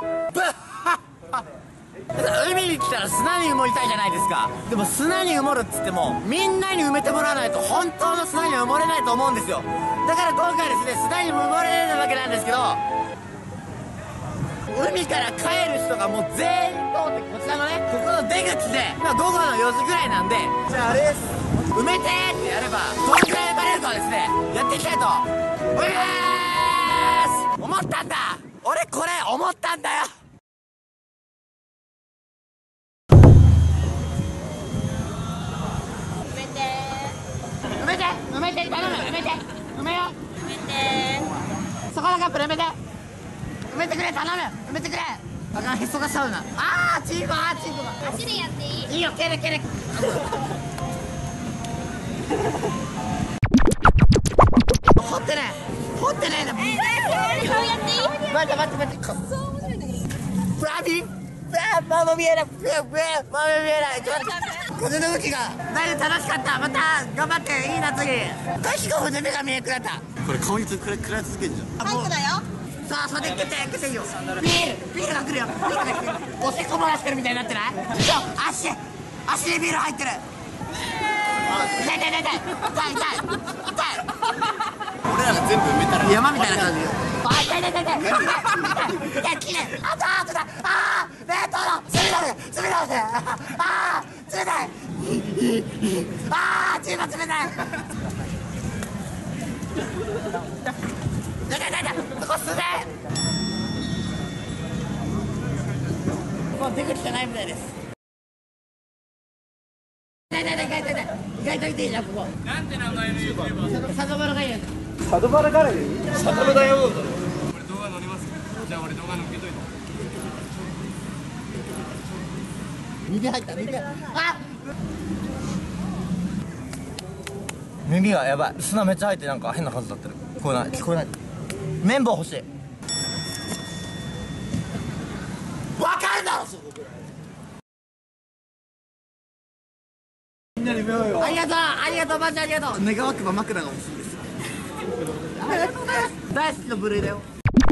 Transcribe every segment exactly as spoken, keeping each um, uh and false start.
海に来たら砂に埋もりたいじゃないですか。でも砂に埋もるっつってもみんなに埋めてもらわないと本当の砂には埋もれないと思うんですよ。だから今回ですね、砂に埋もれるわけなんですけど、海から帰る人がもう全員通ってこちらのね、ここの出口で今午後のよじぐらいなんで、じゃああれです、埋めてーってやればどのくらい埋まれるかをですねやっていきたいと思います。思ったんだ、俺これ思ったんだよ。埋めて埋めて頼む、埋めて埋めよう、埋めてそこのカップル埋めて埋めてくれ、頼む埋めてくれ。あかん、へそがしちゃうな。あーチーム、あーチームが足でやっていい？ いいよ、蹴る蹴る掘ってね掘ってねえな。 えー、顔やっていい？ 待って待って待って、くっそ面白いんだけど。ブラビーママ見えない、ブラブラママ見えない。ちょっと待って、風の向きがだいぶ楽しかった。また頑張っていいな、次。確か船目が見えなくなった。これ顔につくら食らい続けんじゃん。 最後だよ。 さあ、それで蹴って蹴っていいよ。ビールビールが来るよ、ビールが来る。おしっこ漏らしてるみたいになってない？そう、足足にビール入ってる。痛い痛い痛い痛い痛い痛い。 俺らが全部埋めたら山みたいな感じ。あ、痛い痛い痛い痛い痛い痛い、きれい。あとあとだ、あー、冷凍の冷たい冷たい、あー冷たい、あーチーム冷たい。痛い痛い痛い、そこすね。もう出口じゃないみたいです。痛い痛い痛い痛い痛い、意外と痛いじゃん、ここ。なんて名前の ユーチューバー？サドバラガイアン。 サドバラガラでいい？サドバラダイヤモンド。 俺動画乗ります。じゃあ俺動画乗っけといて。 耳入った、耳。あ、耳がやばい。砂めっちゃ入ってなんか変な数だってる。聞こえない聞こえない。綿棒欲しい。わかるだろそこ。みんなに目をよ。ありがとうありがとうマジありがとう。願わくば枕が欲しいです。ありがとうございます。大好きな部類だよ。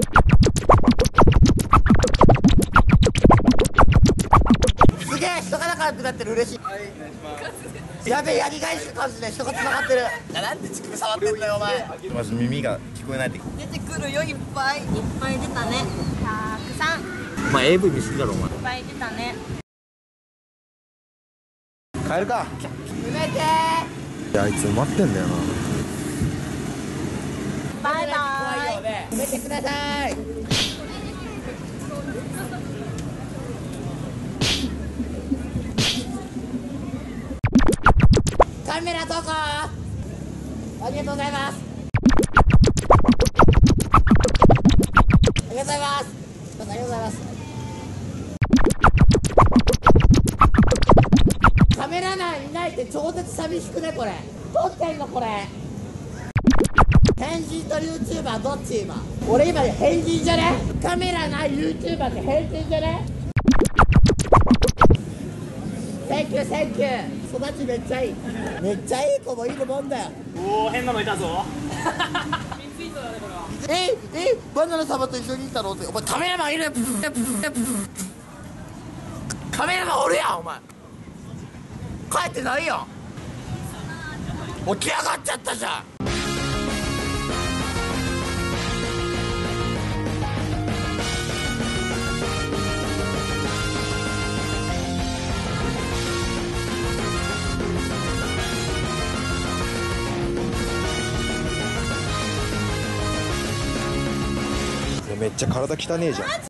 すげえ人が仲良くなってる、嬉しい。はい、お願いします。やべえ、やり返し感じで人が繋がってる。なんで乳首触ってんだよお前。まず耳が聞こえないって。 出てくるよ、いっぱいいっぱい出たね。たくさんいお前 エーブイ 見すぎだろお前。 っぱい出たね。 帰るか。 埋めていや、あいつ埋まってんだよな。 バイバイ。 埋めてください。カメラどこ？ありがとうございます。ありがとうございます。ありがとうございます。カメラマンいないって超絶寂しくねこれ。撮ってんのこれ。変人と YouTuber どっち今？俺今変人じゃね？カメラない YouTuber って変人じゃね？センキューセンキュー。育ちめっちゃいい。めっちゃいい子もいるもんだよ。 おお、変なのいたぞ。 ええバナナ様と一緒にいたのって。お前カメラマンいる。カメラマンおるやんお前。帰ってないやん。起き上がっちゃったじゃん。 めっちゃ体汚ねえじゃん。